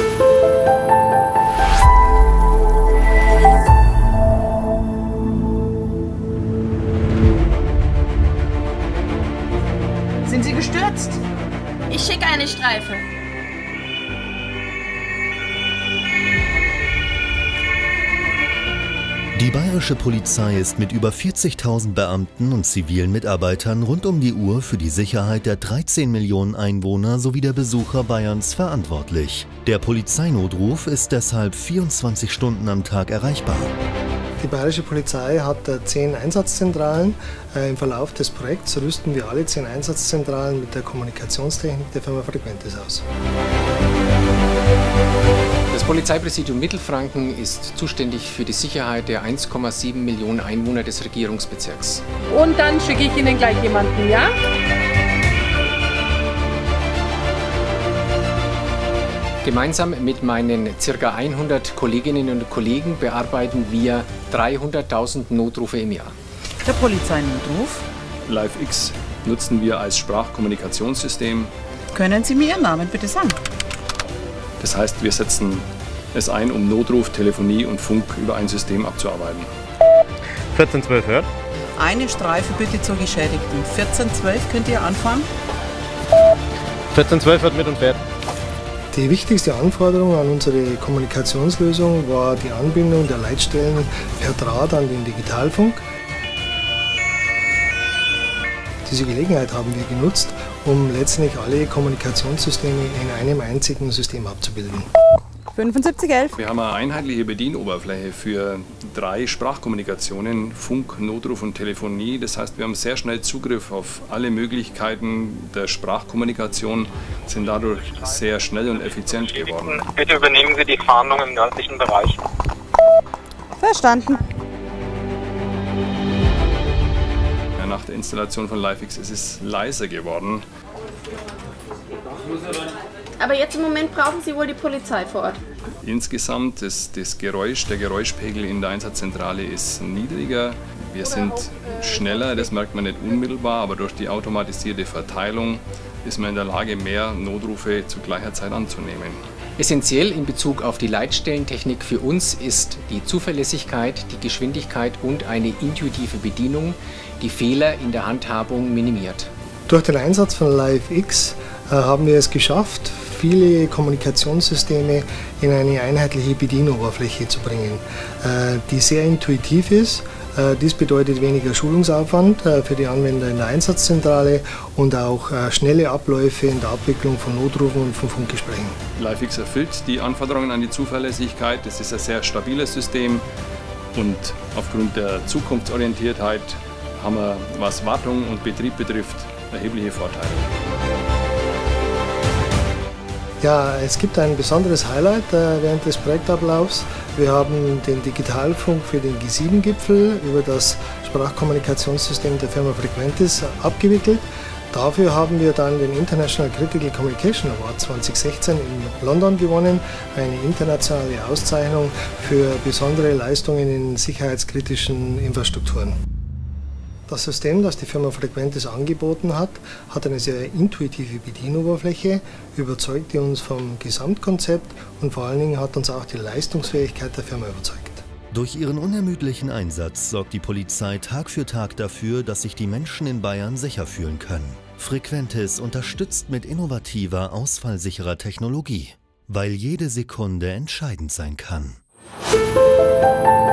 Sind Sie gestürzt? Ich schicke eine Streife. Die bayerische Polizei ist mit über 40.000 Beamten und zivilen Mitarbeitern rund um die Uhr für die Sicherheit der 13 Millionen Einwohner sowie der Besucher Bayerns verantwortlich. Der Polizeinotruf ist deshalb 24 Stunden am Tag erreichbar. Die bayerische Polizei hat 10 Einsatzzentralen. Im Verlauf des Projekts rüsten wir alle 10 Einsatzzentralen mit der Kommunikationstechnik der Firma Frequentis aus. Das Polizeipräsidium Mittelfranken ist zuständig für die Sicherheit der 1,7 Millionen Einwohner des Regierungsbezirks. Und dann schicke ich Ihnen gleich jemanden, ja? Gemeinsam mit meinen ca. 100 Kolleginnen und Kollegen bearbeiten wir 300.000 Notrufe im Jahr. Der Polizeinotruf. LiveX nutzen wir als Sprachkommunikationssystem. Können Sie mir Ihren Namen bitte sagen? Das heißt, wir setzen es ein, um Notruf, Telefonie und Funk über ein System abzuarbeiten. 1412 hört. Eine Streife bitte zur Geschädigten. 1412 könnt ihr anfahren? 1412 hört mit und fährt. Die wichtigste Anforderung an unsere Kommunikationslösung war die Anbindung der Leitstellen per Draht an den Digitalfunk. Diese Gelegenheit haben wir genutzt, um letztendlich alle Kommunikationssysteme in einem einzigen System abzubilden. 7511. Wir haben eine einheitliche Bedienoberfläche für 3 Sprachkommunikationen, Funk, Notruf und Telefonie. Das heißt, wir haben sehr schnell Zugriff auf alle Möglichkeiten der Sprachkommunikation, sind dadurch sehr schnell und effizient geworden. Bitte übernehmen Sie die Fahndung im nördlichen Bereich. Verstanden. Ja, nach der Installation von LiveX ist es leiser geworden. Aber jetzt im Moment brauchen Sie wohl die Polizei vor Ort. Insgesamt ist der Geräuschpegel in der Einsatzzentrale ist niedriger. Wir sind schneller, das merkt man nicht unmittelbar, aber durch die automatisierte Verteilung ist man in der Lage, mehr Notrufe zu gleicher Zeit anzunehmen. Essentiell in Bezug auf die Leitstellentechnik für uns ist die Zuverlässigkeit, die Geschwindigkeit und eine intuitive Bedienung, die Fehler in der Handhabung minimiert. Durch den Einsatz von LiveX haben wir es geschafft, viele Kommunikationssysteme in eine einheitliche Bedienoberfläche zu bringen, die sehr intuitiv ist. Dies bedeutet weniger Schulungsaufwand für die Anwender in der Einsatzzentrale und auch schnelle Abläufe in der Abwicklung von Notrufen und von Funkgesprächen. LiveX erfüllt die Anforderungen an die Zuverlässigkeit. Es ist ein sehr stabiles System und aufgrund der Zukunftsorientiertheit haben wir, was Wartung und Betrieb betrifft, erhebliche Vorteile. Ja, es gibt ein besonderes Highlight während des Projektablaufs. Wir haben den Digitalfunk für den G7-Gipfel über das Sprachkommunikationssystem der Firma Frequentis abgewickelt. Dafür haben wir dann den International Critical Communication Award 2016 in London gewonnen, eine internationale Auszeichnung für besondere Leistungen in sicherheitskritischen Infrastrukturen. Das System, das die Firma Frequentis angeboten hat, hat eine sehr intuitive Bedienoberfläche, überzeugte uns vom Gesamtkonzept und vor allen Dingen hat uns auch die Leistungsfähigkeit der Firma überzeugt. Durch ihren unermüdlichen Einsatz sorgt die Polizei Tag für Tag dafür, dass sich die Menschen in Bayern sicher fühlen können. Frequentis unterstützt mit innovativer, ausfallsicherer Technologie, weil jede Sekunde entscheidend sein kann.